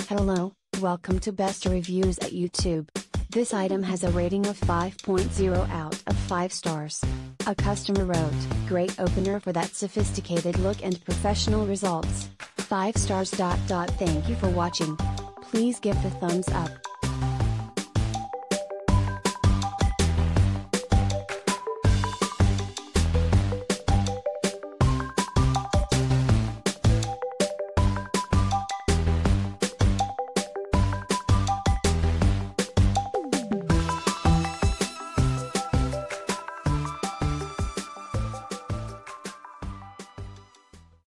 Hello, welcome to Best Reviews at YouTube. This item has a rating of 5.0 out of 5 stars. A customer wrote, "Great opener for that sophisticated look and professional results. 5 stars. Thank you for watching. Please give the thumbs up.